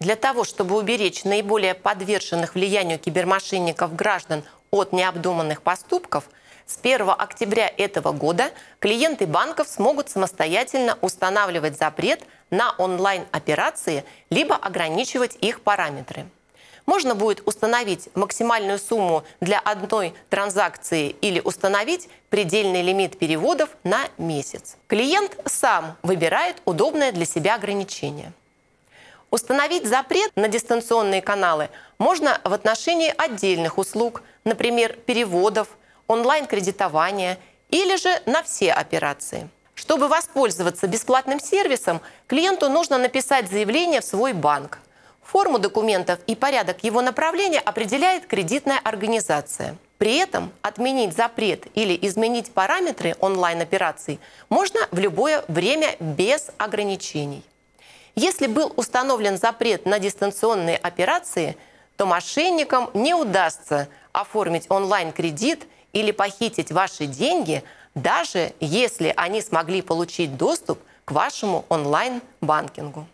Для того, чтобы уберечь наиболее подверженных влиянию кибермошенников граждан от необдуманных поступков, с 1 октября этого года клиенты банков смогут самостоятельно устанавливать запрет на онлайн-операции либо ограничивать их параметры. Можно будет установить максимальную сумму для одной транзакции или установить предельный лимит переводов на месяц. Клиент сам выбирает удобное для себя ограничение. Установить запрет на дистанционные каналы можно в отношении отдельных услуг, например, переводов, онлайн-кредитования или же на все операции. Чтобы воспользоваться бесплатным сервисом, клиенту нужно написать заявление в свой банк. Форму документов и порядок его направления определяет кредитная организация. При этом отменить запрет или изменить параметры онлайн-операций можно в любое время без ограничений. Если был установлен запрет на дистанционные операции, то мошенникам не удастся оформить онлайн-кредит или похитить ваши деньги, даже если они смогли получить доступ к вашему онлайн-банкингу.